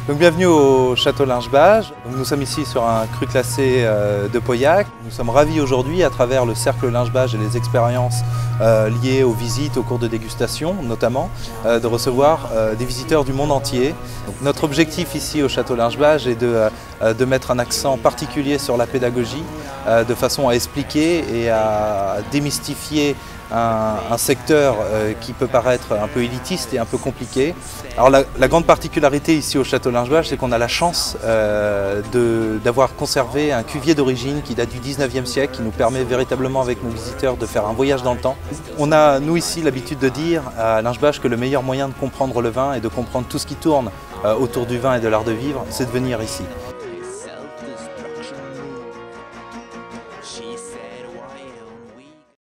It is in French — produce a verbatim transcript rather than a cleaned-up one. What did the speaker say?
Donc, bienvenue au Château Lingebage. Nous sommes ici sur un cru classé de Pauillac. Nous sommes ravis aujourd'hui, à travers le cercle Lingebage et les expériences euh, liées aux visites, aux cours de dégustation notamment, euh, de recevoir euh, des visiteurs du monde entier. Donc, notre objectif ici au Château Lingebage est de, euh, de mettre un accent particulier sur la pédagogie, euh, de façon à expliquer et à démystifier Un, un secteur euh, qui peut paraître un peu élitiste et un peu compliqué. Alors la, la grande particularité ici au Château Lingebage, c'est qu'on a la chance euh, d'avoir conservé un cuvier d'origine qui date du dix-neuvième siècle, qui nous permet véritablement avec nos visiteurs de faire un voyage dans le temps. On a, nous ici, l'habitude de dire à Lingebage que le meilleur moyen de comprendre le vin et de comprendre tout ce qui tourne euh, autour du vin et de l'art de vivre, c'est de venir ici.